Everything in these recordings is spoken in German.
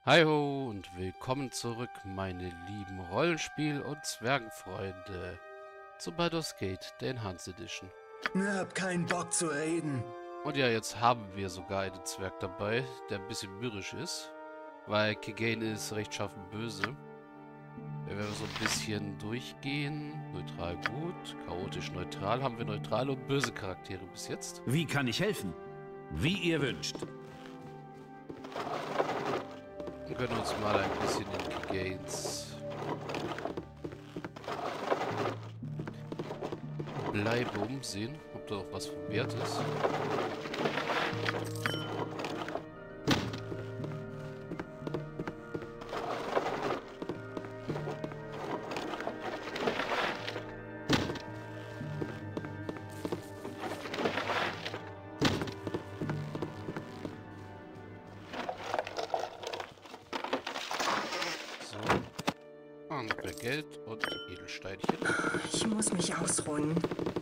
Hi ho und willkommen zurück, meine lieben Rollenspiel- und Zwergenfreunde, zu Baldur's Gate, der Enhanced Edition. Hab keinen Bock zu reden. Und ja, jetzt haben wir sogar einen Zwerg dabei, der ein bisschen mürrisch ist, weil Kigane ist rechtschaffen böse. Wenn wir so ein bisschen durchgehen, neutral gut, chaotisch neutral, haben wir neutrale und böse Charaktere bis jetzt. Wie kann ich helfen? Wie ihr wünscht. Wir können uns mal ein bisschen in Kiganes Bleibe umsehen, ob da auch was von Wert ist. So. Und mehr Geld und Edelsteinchen. Ich muss mich ausruhen.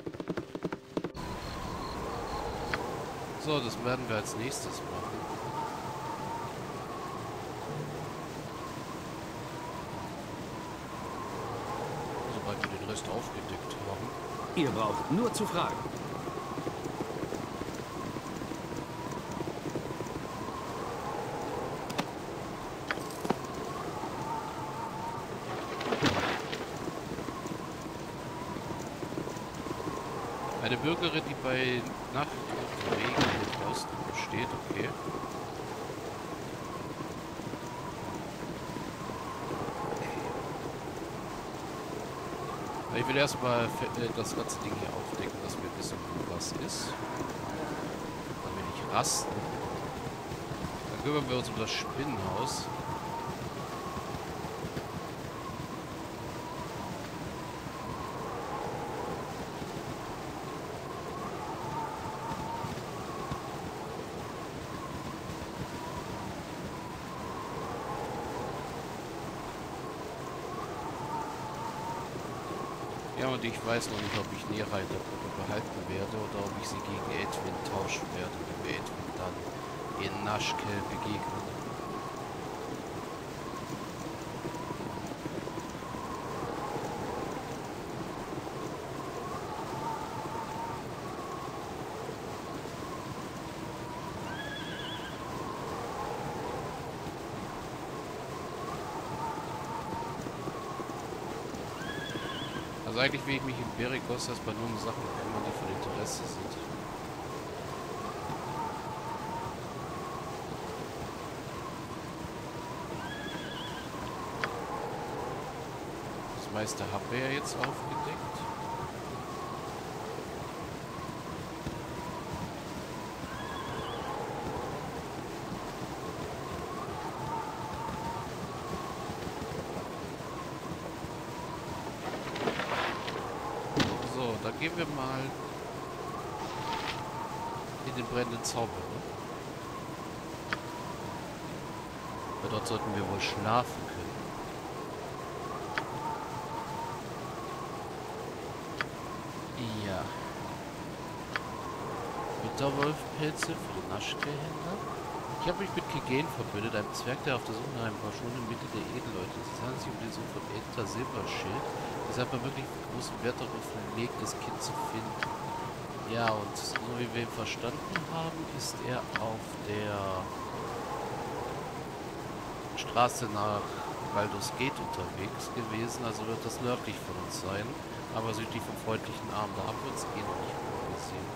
So, das werden wir als nächstes machen. Sobald wir den Rest aufgedeckt haben. Ihr braucht nur zu fragen. Eine Bürgerin, die bei Nacht und Regen draußen steht, okay. Ich will erstmal das ganze Ding hier aufdecken, dass wir wissen, wo was ist. Dann will ich rasten. Dann kümmern wir uns um das Spinnenhaus. Ja, und ich weiß noch nicht, ob ich Nera in der Gruppe behalten werde oder ob ich sie gegen Edwin tauschen werde, wenn wir Edwin dann in Naschke begegnen. Also eigentlich will ich mich in Berikos erstmal nur um Sachen kümmern, die von Interesse sind. Das meiste haben wir ja jetzt aufgedeckt. So, dann gehen wir mal in den brennenden Zauber. Ne? Weil dort sollten wir wohl schlafen können. Ja. Winterwolfpilze für den Naschke-Händler. Ich habe mich mit Kigane verbündet, einem Zwerg, der auf der Suche nach einem verschwundenen Mitte der Edelleute ist. Es handelt sich um den Sohn von Enter Silberschild. Deshalb man wirklich großen Wert darauf legt, das Kind zu finden. Ja, und so wie wir ihn verstanden haben, ist er auf der Straße nach Baldur's Gate unterwegs gewesen. Also wird das nördlich von uns sein, aber südlich vom freundlichen Arm. Da haben wir uns eh noch nicht gesehen.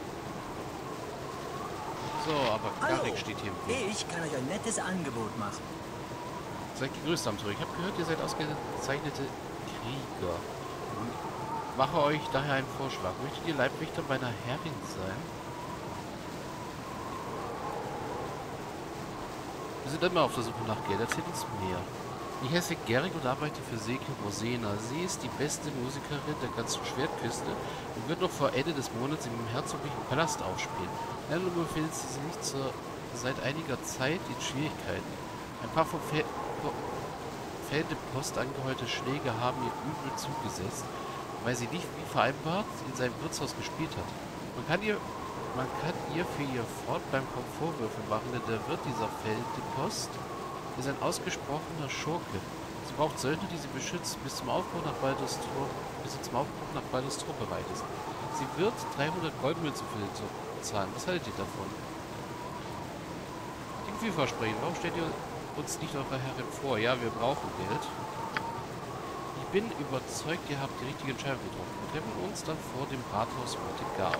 So, aber Garrick steht hier im Weg. Ich kann euch ein nettes Angebot machen. Seid gegrüßt, Abenteurer. Ich habe gehört, ihr seid ausgezeichnete Krieger. Mache euch daher einen Vorschlag. Möchtet ihr Leibwächter meiner Herrin sein? Wir sind immer auf der Suche nach Geld. Erzählt uns mehr. Ich heiße Garrick und arbeite für Seke Rosena. Sie ist die beste Musikerin der ganzen Schwertküste und wird noch vor Ende des Monats im herzoglichen Palast aufspielen. Leider befindet sie sich seit einiger Zeit in Schwierigkeiten. Ein paar vom Feld der Post angeheuerte Schläge haben ihr übel zugesetzt, weil sie nicht wie vereinbart in seinem Wirtshaus gespielt hat. Man kann ihr für ihr Fortbleiben kaum Vorwürfe machen, denn der Wirt dieser Feldpost ist ein ausgesprochener Schurke. Sie braucht Söldner, die sie beschützen, bis zum Aufbruch nach Baldur's Tor bereit ist. Sie wird 300 Goldmünzen für den zahlen. Was haltet ihr davon? Klingt vielversprechend. Warum stellt ihr uns nicht eure Herrin vor? Ja, wir brauchen Geld. Ich bin überzeugt, ihr habt die richtige Entscheidung getroffen. Wir treffen uns dann vor dem Rathaus Monte-Carlo.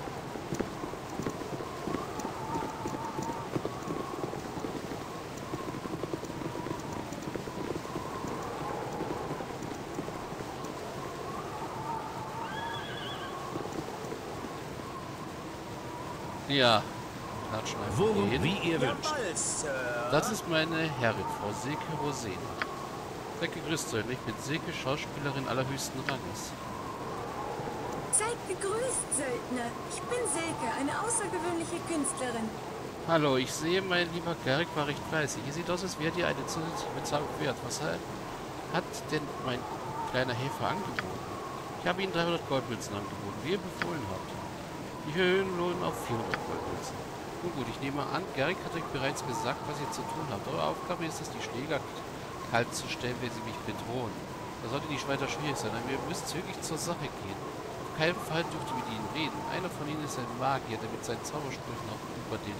Ja, klatschen einfach Worum, hin. wie ihr wünscht. Jawohl, Sir. Das ist meine Herrin, Frau Silke Rosena. Seid gegrüßt, Söldner. Ich bin Silke, Schauspielerin allerhöchsten Ranges. Seid gegrüßt, Söldner. Ich bin Silke, eine außergewöhnliche Künstlerin. Hallo, ich sehe, mein lieber Garrick war recht fleißig. Ihr sieht aus, als wärt ihr eine zusätzliche Bezahlung wert. Was hat denn mein kleiner Helfer angeboten? Ich habe Ihnen 300 Goldmünzen angeboten, wie ihr befohlen habt. Die Höhen lohnen auf 400 Goldmünzen. Nun gut, ich nehme an, Garrick hat euch bereits gesagt, was ihr zu tun habt. Eure Aufgabe ist es, die Schläger kalt zu stellen, wenn sie mich bedrohen. Da sollte nicht weiter schwierig sein, aber ihr müsst zügig zur Sache gehen. Auf keinen Fall dürft ihr mit ihnen reden. Einer von ihnen ist ein Magier, der mit seinen Zaubersprüchen auch über den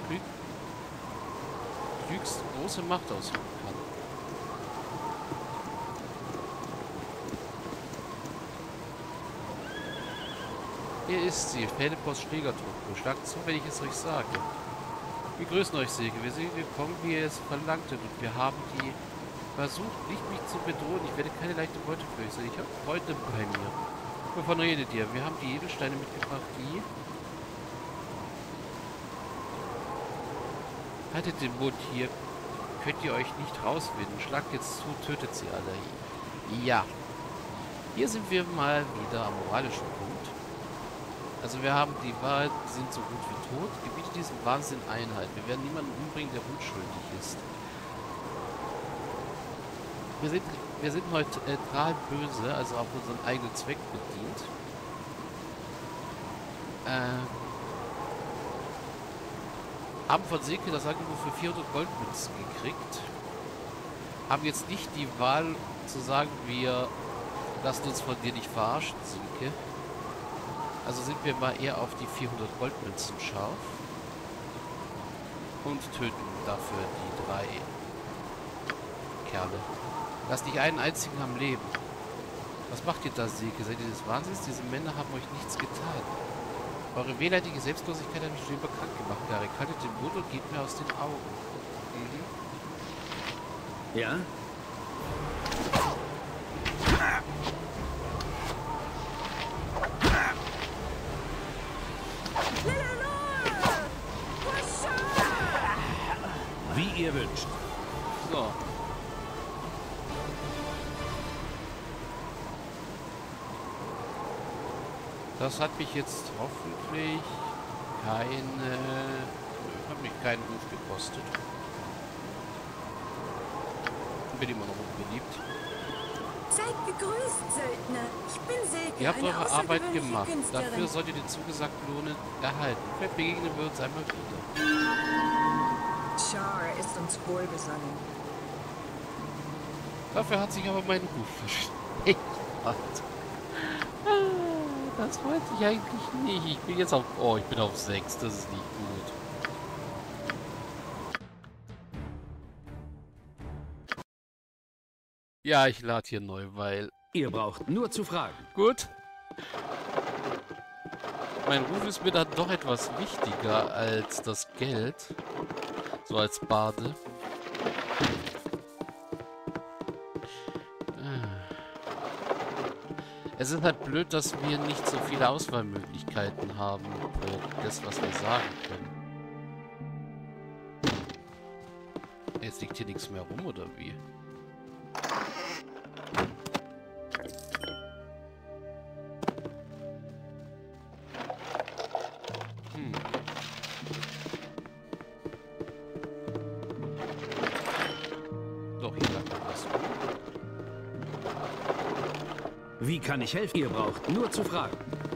klügsten große Macht ausüben kann. Hier ist sie, Pferdepos Schlägertruppe. Schlagt zu, wenn ich es euch sage. Wir grüßen euch, Silke. Wir sind gekommen, wie ihr es verlangtet, und wir haben die versucht, nicht mich zu bedrohen. Ich werde keine leichte Beute für euch sein. Ich habe Freunde bei mir. Wovon redet ihr? Wir haben die Edelsteine mitgebracht, die... Haltet den Mund hier. Könnt ihr euch nicht rauswinden. Schlagt jetzt zu, tötet sie alle. Ja. Hier sind wir mal wieder am moralischen Punkt. Also wir haben die Wahrheit, die sind so gut wie tot. Gebiete diesen Wahnsinn Einhalt. Wir werden niemanden umbringen, der unschuldig ist. Wir sind neutral böse, also auf unseren eigenen Zweck bedient. Haben von Silke das Angebot für 400 Goldmünzen gekriegt. Haben jetzt nicht die Wahl zu sagen, wir lassen uns von dir nicht verarschen, Silke. Also sind wir mal eher auf die 400 Goldmünzen scharf. Und töten dafür die 3 Kerle. Lasst nicht einen einzigen am Leben. Was macht ihr da, Silke? Seid ihr des Wahnsinns? Diese Männer haben euch nichts getan. Eure wehleidige Selbstlosigkeit hat mich schon bekannt gemacht, Garrick. Haltet den Mund und gebt mir aus den Augen. Ja? Wie ihr wünscht. So. Das hat mich jetzt hoffentlich hat mich keinen Ruf gekostet. Bin immer noch unbeliebt. Seid gegrüßt, Söldner. Ich bin Silke, Ihr habt eine eure Arbeit außergewöhnliche gemacht. Künstlerin. Dafür sollt ihr den zugesagten Lohn erhalten. Vielleicht begegnen wir uns einmal wieder. Char ist uns wohlgesonnen. Dafür hat sich aber mein Ruf versteckt. Das wollte ich eigentlich nicht. Ich bin jetzt auf... Oh, ich bin auf 6. Das ist nicht gut. Ja, ich lade hier neu, weil... Ihr braucht nur zu fragen. Gut. Mein Ruf ist mir dann doch etwas wichtiger als das Geld. So als Bade. Es ist halt blöd, dass wir nicht so viele Auswahlmöglichkeiten haben für das, was wir sagen können. Jetzt liegt hier nichts mehr rum, oder wie? Doch, hier lag noch was. Wie kann ich helfen? Ihr braucht nur zu fragen.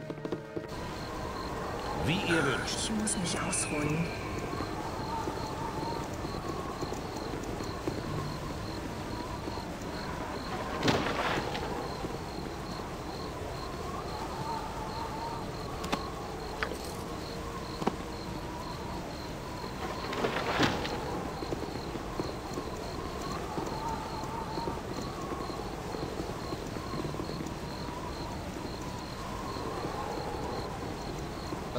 Wie ihr wünscht. Ich muss mich ausruhen.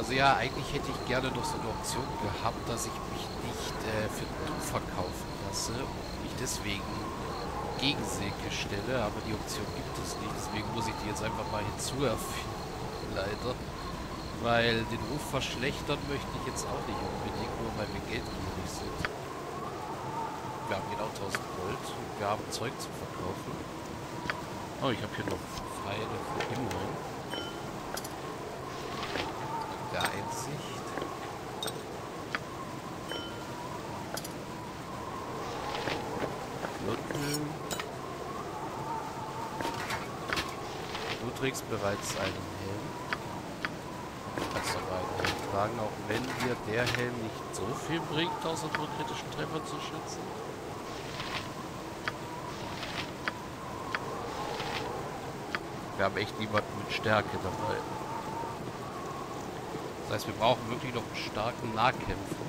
Also ja, eigentlich hätte ich gerne noch so eine Option gehabt, dass ich mich nicht für dumm verkaufen lasse und mich deswegen gegen Silke stelle, aber die Option gibt es nicht, deswegen muss ich die jetzt einfach mal hinzuerfinden, leider. Weil den Ruf verschlechtern möchte ich jetzt auch nicht unbedingt, nur weil wir geldgierig sind. Wir haben genau 1000 Gold und wir haben Zeug zu verkaufen. Oh, ich habe hier noch Pfeile für Immerhin. Der Einsicht. Gürtel. Du trägst bereits einen Helm. Du kannst aber einen Helm tragen, auch wenn dir der Helm nicht so viel bringt, außer vor kritischen Treffern zu schützen. Wir haben echt niemanden mit Stärke dabei. Das heißt, wir brauchen wirklich noch einen starken Nahkämpfer.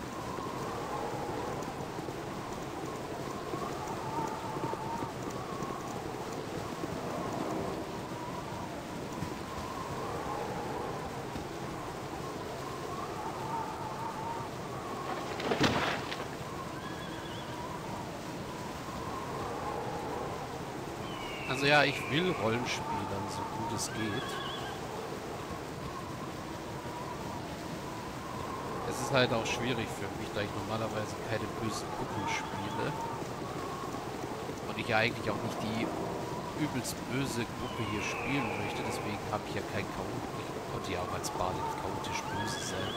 Also ja, ich will Rollenspielern, so gut es geht. Es ist halt auch schwierig für mich, da ich normalerweise keine bösen Gruppen spiele. Und ich ja eigentlich auch nicht die übelst böse Gruppe hier spielen möchte. Deswegen habe ich ja kein Chaot. Ich konnte ja auch als Bade nicht chaotisch böse sein.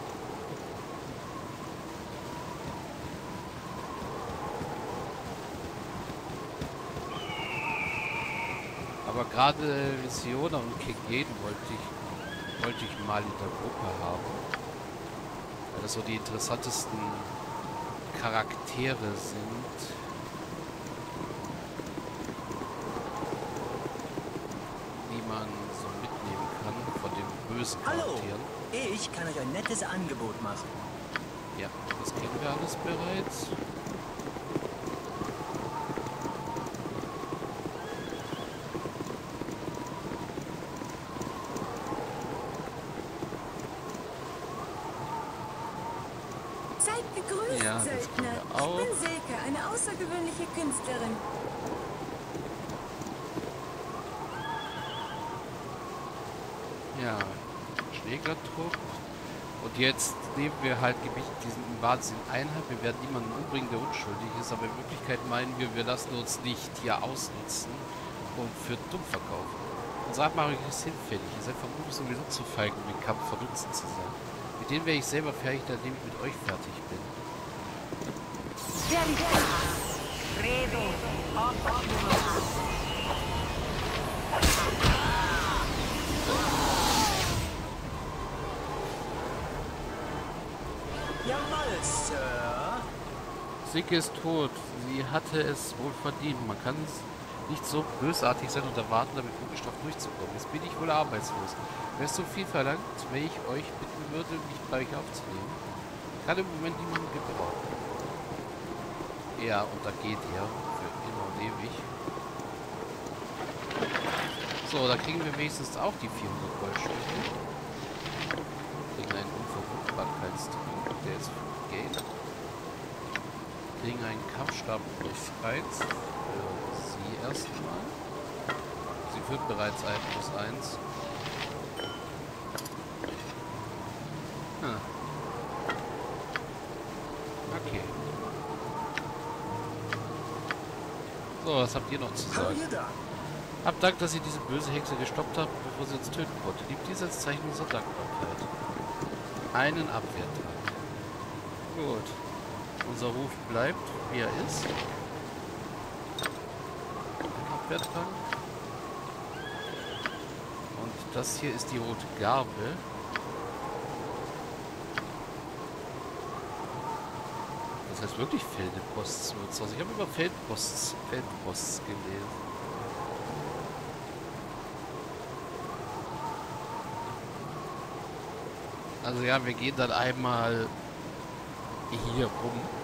Aber gerade Visiona und Kegen wollte ich mal in der Gruppe haben. Weil das so die interessantesten Charaktere sind. Die man so mitnehmen kann von den bösen Charakteren. Hallo, ich kann euch ein nettes Angebot machen. Ja, das kennen wir alles bereits. Seid gegrüßt, Ja, das Söldner. können wir auch. Ich bin Silke, eine außergewöhnliche Künstlerin. Ja, Schlägertrupp. Und jetzt nehmen wir halt diesen Wahnsinn Einheit. Wir werden niemanden umbringen, der unschuldig ist. Aber in Wirklichkeit meinen wir, wir lassen uns nicht hier ausnutzen und für dumm verkaufen. Unsere Abmachung ist hinfällig. Ihr seid vermutlich sowieso zu feig, um den Kampf vernutzen zu sein. Mit denen wäre ich selber fertig, nachdem ich mit euch fertig bin. Jawohl, Sir. Silke ist tot. Sie hatte es wohl verdient. Man kann es nicht so bösartig sein und erwarten, damit ungestraft durchzukommen. Jetzt bin ich wohl arbeitslos. Wäre es so viel verlangt, wenn ich euch bitten würde, mich bei euch aufzunehmen? Ich kann im Moment niemanden gebrauchen. Ja, und da geht er für immer und ewig. So, da kriegen wir wenigstens auch die 400 Goldstücke. Kriegen einen Unverwundbarkeitstrank, der ist für Geld. Kriegen einen Kampfstab plus 1 für sie erstmal. Sie führt bereits 1 plus 1. Okay. So, was habt ihr noch zu Hallo sagen? ihr da. Habt Dank, dass ihr diese böse Hexe gestoppt habt, bevor sie uns töten konnte. Liebt dies als Zeichen unserer Dankbarkeit. Einen Abwehrtrank. Gut. Unser Ruf bleibt, wie er ist. Ein Abwehrtrank. Und das hier ist die rote Garbe. Das heißt wirklich Feldeposts. Ich habe immer Feldposts gelesen. Also ja, wir gehen dann einmal hier rum.